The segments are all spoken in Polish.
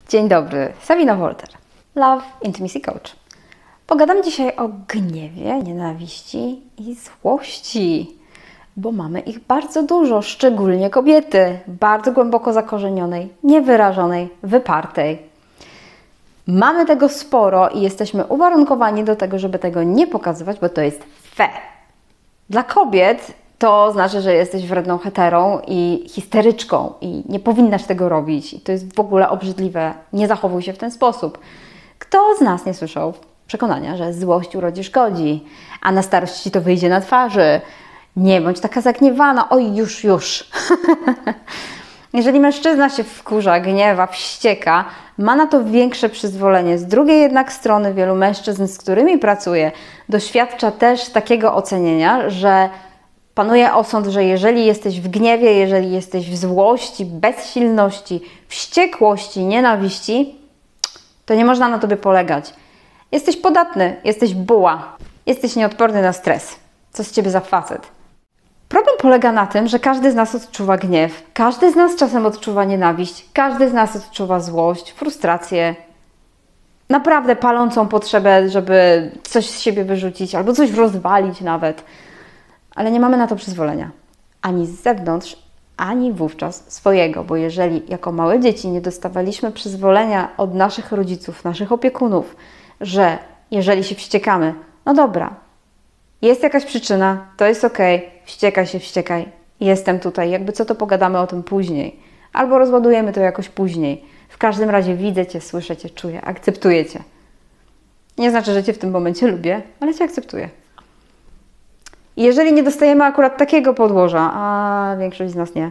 Dzień dobry, Sabina Wolter, Love Intimacy Coach. Pogadam dzisiaj o gniewie, nienawiści i złości, bo mamy ich bardzo dużo, szczególnie kobiety, bardzo głęboko zakorzenionej, niewyrażonej, wypartej. Mamy tego sporo i jesteśmy uwarunkowani do tego, żeby tego nie pokazywać, bo to jest fe. Dla kobiet to znaczy, że jesteś wredną heterą i histeryczką i nie powinnaś tego robić. I to jest w ogóle obrzydliwe. Nie zachowuj się w ten sposób. Kto z nas nie słyszał przekonania, że złość urodzi szkodzi, a na starość ci to wyjdzie na twarzy? Nie bądź taka zagniewana. Oj, już. Jeżeli mężczyzna się wkurza, gniewa, wścieka, ma na to większe przyzwolenie. Z drugiej jednak strony wielu mężczyzn, z którymi pracuję, doświadcza też takiego ocenienia, że panuje osąd, że jeżeli jesteś w gniewie, jeżeli jesteś w złości, bezsilności, wściekłości, nienawiści, to nie można na tobie polegać. Jesteś podatny, jesteś buła, jesteś nieodporny na stres. Co z ciebie za facet? Problem polega na tym, że każdy z nas odczuwa gniew, każdy z nas czasem odczuwa nienawiść, każdy z nas odczuwa złość, frustrację, naprawdę palącą potrzebę, żeby coś z siebie wyrzucić albo coś rozwalić nawet. Ale nie mamy na to przyzwolenia. Ani z zewnątrz, ani wówczas swojego, bo jeżeli jako małe dzieci nie dostawaliśmy przyzwolenia od naszych rodziców, naszych opiekunów, że jeżeli się wściekamy, no dobra, jest jakaś przyczyna, to jest okej, wściekaj, jestem tutaj, jakby co to pogadamy o tym później. Albo rozładujemy to jakoś później. W każdym razie widzę Cię, słyszę Cię, czuję, akceptuję Cię. Nie znaczy, że Cię w tym momencie lubię, ale Cię akceptuję. I jeżeli nie dostajemy akurat takiego podłoża, a większość z nas nie,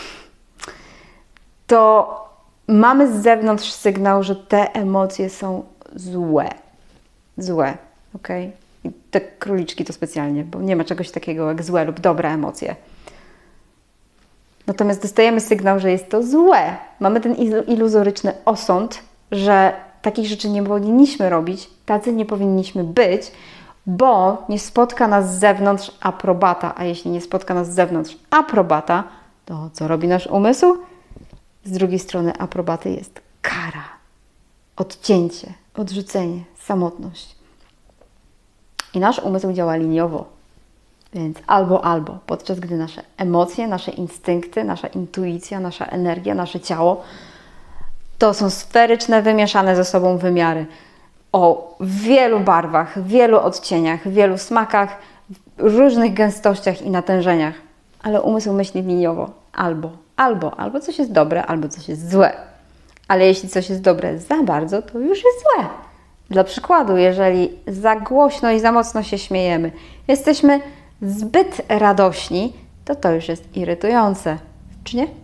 to mamy z zewnątrz sygnał, że te emocje są złe. Złe, okej? I te króliczki to specjalnie, bo nie ma czegoś takiego jak złe lub dobre emocje. Natomiast dostajemy sygnał, że jest to złe. Mamy ten iluzoryczny osąd, że takich rzeczy nie powinniśmy robić, tacy nie powinniśmy być, bo nie spotka nas z zewnątrz aprobata. A jeśli nie spotka nas z zewnątrz aprobata, to co robi nasz umysł? Z drugiej strony aprobaty jest kara, odcięcie, odrzucenie, samotność. I nasz umysł działa liniowo. Więc albo, podczas gdy nasze emocje, nasze instynkty, nasza intuicja, nasza energia, nasze ciało to są sferyczne, wymieszane ze sobą wymiary o wielu barwach, wielu odcieniach, wielu smakach, różnych gęstościach i natężeniach. Ale umysł myśli liniowo. Albo coś jest dobre, albo coś jest złe. Ale jeśli coś jest dobre za bardzo, to już jest złe. Dla przykładu, jeżeli za głośno i za mocno się śmiejemy, jesteśmy zbyt radośni, to już jest irytujące. Czy nie?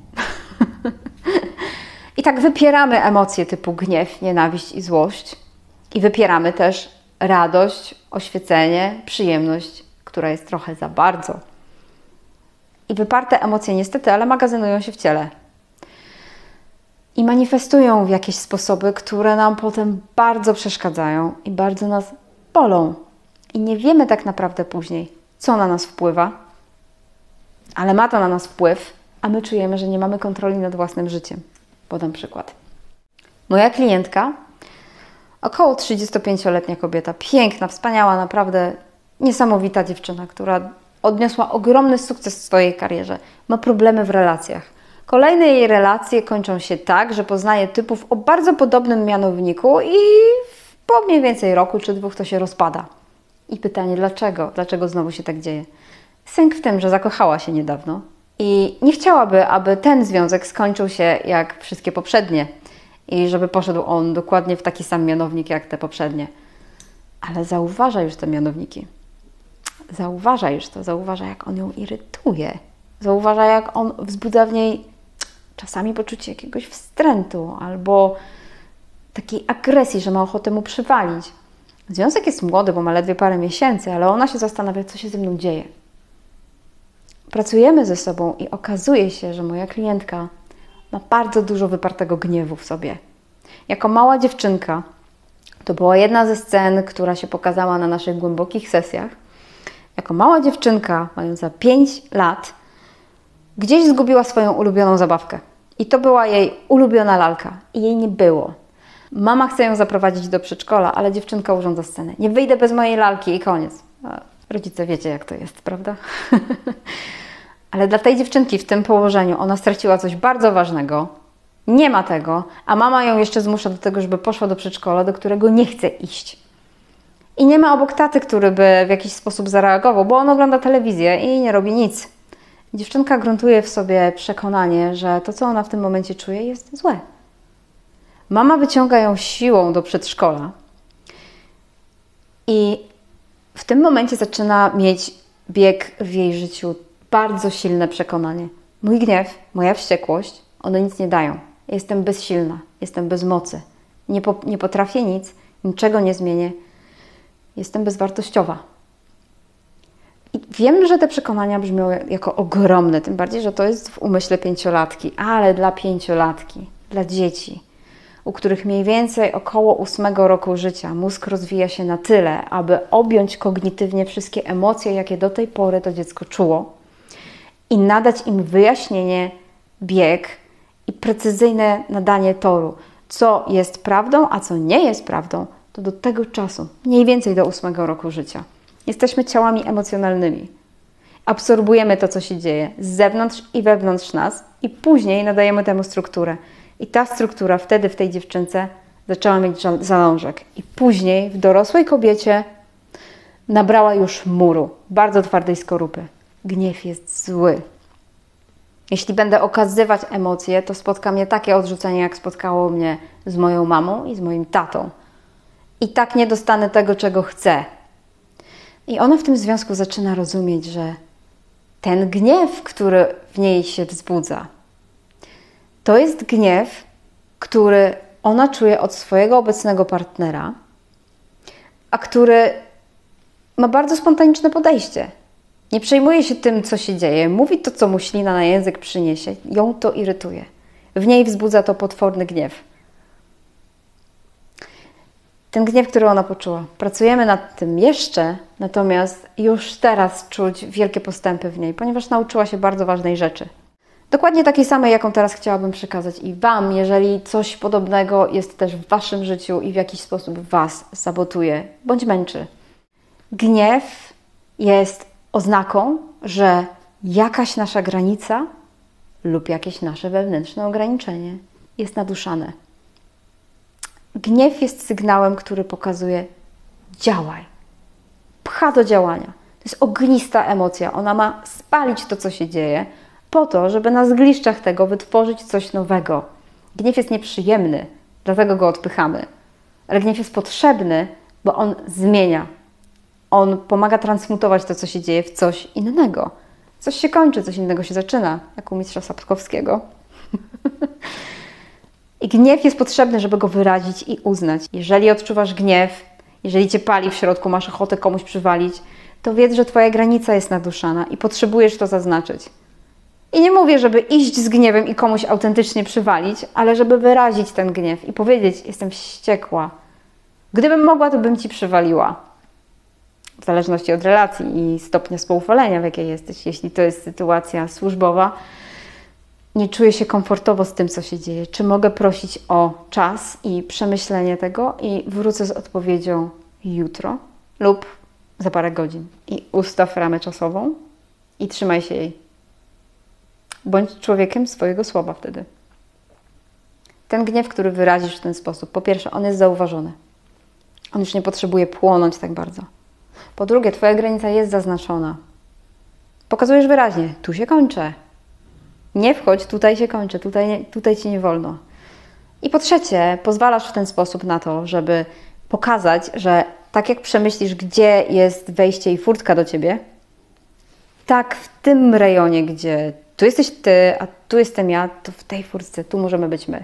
I tak wypieramy emocje typu gniew, nienawiść i złość. I wypieramy też radość, oświecenie, przyjemność, która jest trochę za bardzo. I wyparte emocje niestety, ale magazynują się w ciele. I manifestują w jakieś sposoby, które nam potem bardzo przeszkadzają i bardzo nas bolą. I nie wiemy tak naprawdę później, co na nas wpływa, ale ma to na nas wpływ, a my czujemy, że nie mamy kontroli nad własnym życiem. Podam przykład. Moja klientka, około 35-letnia kobieta, piękna, wspaniała, naprawdę niesamowita dziewczyna, która odniosła ogromny sukces w swojej karierze, ma problemy w relacjach. Kolejne jej relacje kończą się tak, że poznaje typów o bardzo podobnym mianowniku i po mniej więcej roku czy dwóch to się rozpada. I pytanie dlaczego? Dlaczego znowu się tak dzieje? Sęk w tym, że zakochała się niedawno i nie chciałaby, aby ten związek skończył się jak wszystkie poprzednie i żeby poszedł on dokładnie w taki sam mianownik jak te poprzednie. Ale zauważa już te mianowniki. Zauważa jak on ją irytuje. Zauważa jak on wzbudza w niej czasami poczucie jakiegoś wstrętu albo takiej agresji, że ma ochotę mu przywalić. Związek jest młody, bo ma ledwie parę miesięcy, ale ona się zastanawia, co się ze mną dzieje. Pracujemy ze sobą i okazuje się, że moja klientka ma bardzo dużo wypartego gniewu w sobie. Jako mała dziewczynka, to była jedna ze scen, która się pokazała na naszych głębokich sesjach. Jako mała dziewczynka, mająca 5 lat, gdzieś zgubiła swoją ulubioną zabawkę. I to była jej ulubiona lalka. I jej nie było. Mama chce ją zaprowadzić do przedszkola, ale dziewczynka urządza scenę. Nie wyjdę bez mojej lalki i koniec. Rodzice wiecie, jak to jest, prawda? Ale dla tej dziewczynki w tym położeniu ona straciła coś bardzo ważnego. Nie ma tego, a mama ją jeszcze zmusza do tego, żeby poszła do przedszkola, do którego nie chce iść. I nie ma obok taty, który by w jakiś sposób zareagował, bo on ogląda telewizję i nie robi nic. Dziewczynka gruntuje w sobie przekonanie, że to, co ona w tym momencie czuje, jest złe. Mama wyciąga ją siłą do przedszkola i w tym momencie zaczyna mieć bieg w jej życiu bardzo silne przekonanie. Mój gniew, moja wściekłość, one nic nie dają. Jestem bezsilna, jestem bez mocy. Nie potrafię nic, niczego nie zmienię. Jestem bezwartościowa. I wiem, że te przekonania brzmią jako ogromne, tym bardziej, że to jest w umyśle 5-latki, ale dla 5-latki, dla dzieci, u których mniej więcej około 8 roku życia mózg rozwija się na tyle, aby objąć kognitywnie wszystkie emocje, jakie do tej pory to dziecko czuło i nadać im wyjaśnienie, bieg i precyzyjne nadanie toru, co jest prawdą, a co nie jest prawdą, to do tego czasu, mniej więcej do 8 roku życia. Jesteśmy ciałami emocjonalnymi. Absorbujemy to, co się dzieje z zewnątrz i wewnątrz nas i później nadajemy temu strukturę. I ta struktura wtedy w tej dziewczynce zaczęła mieć zalążek. I później w dorosłej kobiecie nabrała już muru, bardzo twardej skorupy. Gniew jest zły. Jeśli będę okazywać emocje, to spotka mnie takie odrzucenie, jak spotkało mnie z moją mamą i z moim tatą. I tak nie dostanę tego, czego chcę. I ona w tym związku zaczyna rozumieć, że ten gniew, który w niej się wzbudza, to jest gniew, który ona czuje od swojego obecnego partnera, a który ma bardzo spontaniczne podejście. Nie przejmuje się tym, co się dzieje. Mówi to, co mu ślina na język przyniesie. Ją to irytuje. W niej wzbudza to potworny gniew. Ten gniew, który ona poczuła. Pracujemy nad tym jeszcze, natomiast już teraz czuć wielkie postępy w niej, ponieważ nauczyła się bardzo ważnej rzeczy. Dokładnie takiej samej, jaką teraz chciałabym przekazać i Wam, jeżeli coś podobnego jest też w Waszym życiu i w jakiś sposób Was sabotuje bądź męczy. Gniew jest oznaką, że jakaś nasza granica lub jakieś nasze wewnętrzne ograniczenie jest naduszane. Gniew jest sygnałem, który pokazuje: działaj, pcha do działania. To jest ognista emocja. Ona ma spalić to, co się dzieje, po to, żeby na zgliszczach tego wytworzyć coś nowego. Gniew jest nieprzyjemny, dlatego go odpychamy. Ale gniew jest potrzebny, bo on zmienia. On pomaga transmutować to, co się dzieje, w coś innego. Coś się kończy, coś innego się zaczyna, jak u mistrza Sapkowskiego. I gniew jest potrzebny, żeby go wyrazić i uznać. Jeżeli odczuwasz gniew, jeżeli Cię pali w środku, masz ochotę komuś przywalić, to wiedz, że Twoja granica jest naduszana i potrzebujesz to zaznaczyć. I nie mówię, żeby iść z gniewem i komuś autentycznie przywalić, ale żeby wyrazić ten gniew i powiedzieć: jestem wściekła. Gdybym mogła, to bym Ci przywaliła. W zależności od relacji i stopnia spoufalenia, w jakiej jesteś. Jeśli to jest sytuacja służbowa, nie czuję się komfortowo z tym, co się dzieje. Czy mogę prosić o czas i przemyślenie tego i wrócę z odpowiedzią jutro lub za parę godzin. I ustaw ramę czasową i trzymaj się jej. Bądź człowiekiem swojego słowa wtedy. Ten gniew, który wyrazisz w ten sposób, po pierwsze, on jest zauważony. On już nie potrzebuje płonąć tak bardzo. Po drugie, Twoja granica jest zaznaczona. Pokazujesz wyraźnie: tu się kończę. Nie wchodź, tutaj się kończę, tutaj Ci nie wolno. I po trzecie, pozwalasz w ten sposób na to, żeby pokazać, że tak jak przemyślisz, gdzie jest wejście i furtka do Ciebie, tak w tym rejonie, gdzie tu jesteś Ty, a tu jestem ja, to w tej furtce tu możemy być my.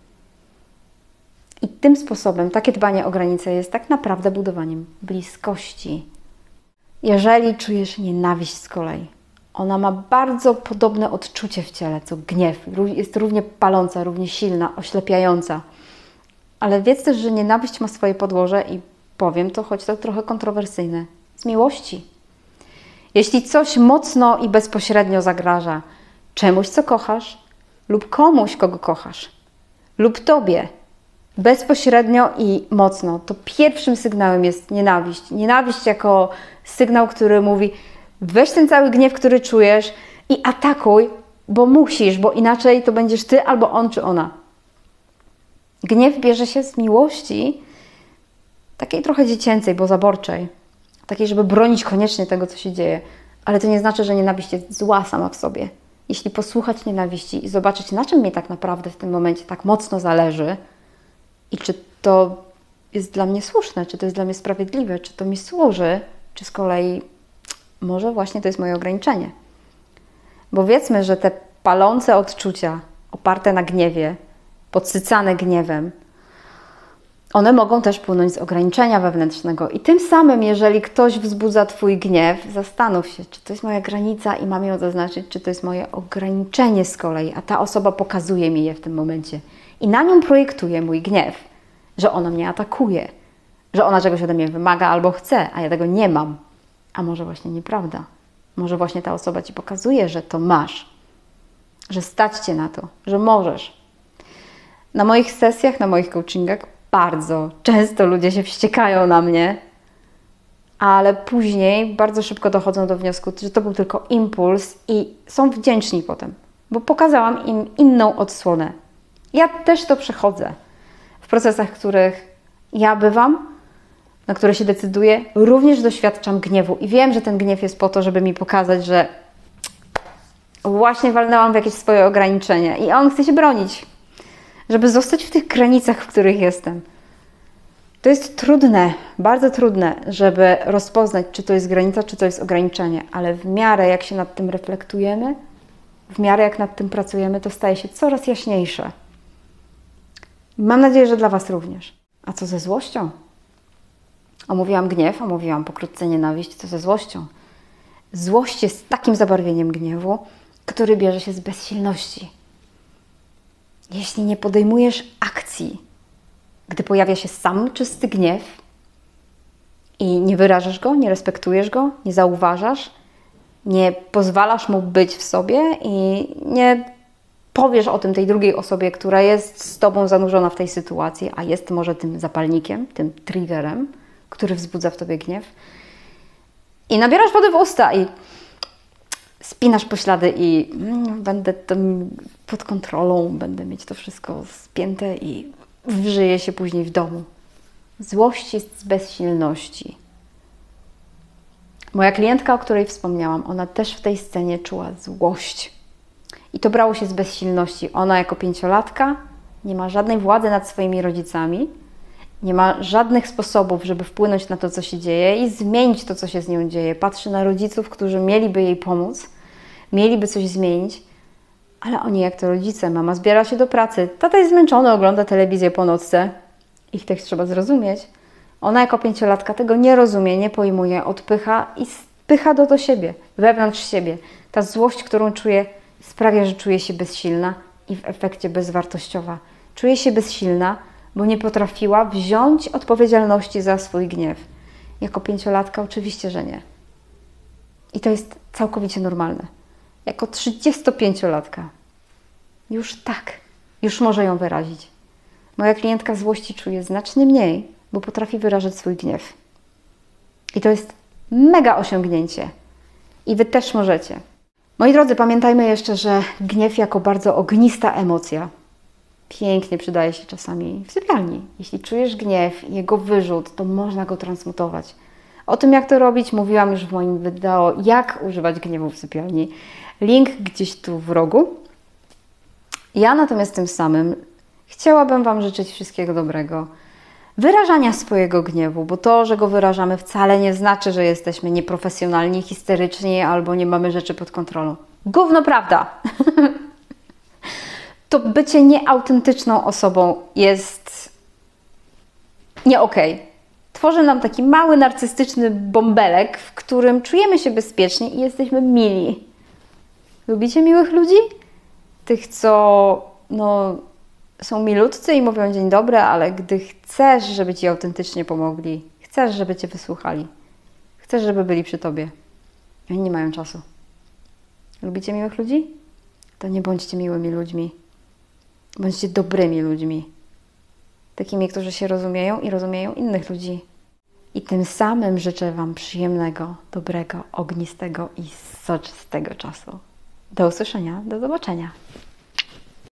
I tym sposobem takie dbanie o granice jest tak naprawdę budowaniem bliskości. Jeżeli czujesz nienawiść z kolei, ona ma bardzo podobne odczucie w ciele, co gniew. Jest równie paląca, równie silna, oślepiająca. Ale wiedz też, że nienawiść ma swoje podłoże i powiem to, choć to trochę kontrowersyjne, z miłości. Jeśli coś mocno i bezpośrednio zagraża czemuś, co kochasz, lub komuś, kogo kochasz, lub Tobie, bezpośrednio i mocno, to pierwszym sygnałem jest nienawiść. Nienawiść jako sygnał, który mówi: weź ten cały gniew, który czujesz i atakuj, bo musisz, bo inaczej to będziesz ty albo on czy ona. Gniew bierze się z miłości, takiej trochę dziecięcej, bo zaborczej. Takiej, żeby bronić koniecznie tego, co się dzieje. Ale to nie znaczy, że nienawiść jest zła sama w sobie. Jeśli posłuchać nienawiści i zobaczyć, na czym mnie tak naprawdę w tym momencie tak mocno zależy i czy to jest dla mnie słuszne, czy to jest dla mnie sprawiedliwe, czy to mi służy, czy z kolei może właśnie to jest moje ograniczenie. Bo wiedzmy, że te palące odczucia oparte na gniewie, podsycane gniewem, one mogą też płynąć z ograniczenia wewnętrznego. I tym samym, jeżeli ktoś wzbudza Twój gniew, zastanów się, czy to jest moja granica i mam ją zaznaczyć, czy to jest moje ograniczenie z kolei, a ta osoba pokazuje mi je w tym momencie. I na nią projektuje mój gniew, że ona mnie atakuje, że ona czegoś ode mnie wymaga albo chce, a ja tego nie mam. A może właśnie nieprawda. Może właśnie ta osoba Ci pokazuje, że to masz, że stać Cię na to, że możesz. Na moich sesjach, na moich coachingach bardzo często ludzie się wściekają na mnie, ale później bardzo szybko dochodzą do wniosku, że to był tylko impuls i są wdzięczni potem, bo pokazałam im inną odsłonę. Ja też to przechodzę. W procesach, w których ja bywam, na które się decyduję, również doświadczam gniewu i wiem, że ten gniew jest po to, żeby mi pokazać, że właśnie walnęłam w jakieś swoje ograniczenia i on chce się bronić, żeby zostać w tych granicach, w których jestem. To jest trudne, bardzo trudne, żeby rozpoznać, czy to jest granica, czy to jest ograniczenie, ale w miarę jak się nad tym reflektujemy, w miarę jak nad tym pracujemy, to staje się coraz jaśniejsze. Mam nadzieję, że dla Was również. A co ze złością? Omówiłam gniew, omówiłam pokrótce nienawiść, co ze złością? Złość jest takim zabarwieniem gniewu, który bierze się z bezsilności. Jeśli nie podejmujesz akcji, gdy pojawia się sam czysty gniew i nie wyrażasz go, nie respektujesz go, nie zauważasz, nie pozwalasz mu być w sobie i nie powiesz o tym tej drugiej osobie, która jest z Tobą zanurzona w tej sytuacji, a jest może tym zapalnikiem, tym triggerem, który wzbudza w Tobie gniew, i nabierasz wody w usta i spinasz poślady i będę to pod kontrolą, będę mieć to wszystko spięte i wżyję się później w domu. Złość jest z bezsilności. Moja klientka, o której wspomniałam, ona też w tej scenie czuła złość. I to brało się z bezsilności. Ona jako 5-latka nie ma żadnej władzy nad swoimi rodzicami, nie ma żadnych sposobów, żeby wpłynąć na to, co się dzieje i zmienić to, co się z nią dzieje. Patrzy na rodziców, którzy mieliby jej pomóc, mieliby coś zmienić, ale oni jak to rodzice. Mama zbiera się do pracy, tata jest zmęczony, ogląda telewizję po nocce. Ich też trzeba zrozumieć. Ona jako 5-latka tego nie rozumie, nie pojmuje, odpycha i spycha do siebie, wewnątrz siebie. Ta złość, którą czuje, sprawia, że czuje się bezsilna i w efekcie bezwartościowa. Czuje się bezsilna, bo nie potrafiła wziąć odpowiedzialności za swój gniew. Jako 5-latka oczywiście, że nie. I to jest całkowicie normalne. Jako 35-latka już może ją wyrazić. Moja klientka złości czuje znacznie mniej, bo potrafi wyrażać swój gniew. I to jest mega osiągnięcie. I Wy też możecie. Moi drodzy, pamiętajmy jeszcze, że gniew jako bardzo ognista emocja pięknie przydaje się czasami w sypialni. Jeśli czujesz gniew i jego wyrzut, to można go transmutować. O tym, jak to robić, mówiłam już w moim wideo, jak używać gniewu w sypialni. Link gdzieś tu w rogu. Ja natomiast tym samym chciałabym Wam życzyć wszystkiego dobrego. Wyrażania swojego gniewu, bo to, że go wyrażamy, wcale nie znaczy, że jesteśmy nieprofesjonalni, histeryczni albo nie mamy rzeczy pod kontrolą. Gówno prawda! To bycie nieautentyczną osobą jest nie okej. Tworzy nam taki mały, narcystyczny bąbelek, w którym czujemy się bezpiecznie i jesteśmy mili. Lubicie miłych ludzi? Tych, co są milutcy i mówią dzień dobry, ale gdy chcesz, żeby Ci autentycznie pomogli, chcesz, żeby Cię wysłuchali, chcesz, żeby byli przy Tobie, oni nie mają czasu. Lubicie miłych ludzi? To nie bądźcie miłymi ludźmi. Bądźcie dobrymi ludźmi. takimi, którzy się rozumieją i rozumieją innych ludzi. I tym samym życzę Wam przyjemnego, dobrego, ognistego i soczystego czasu. Do usłyszenia, do zobaczenia.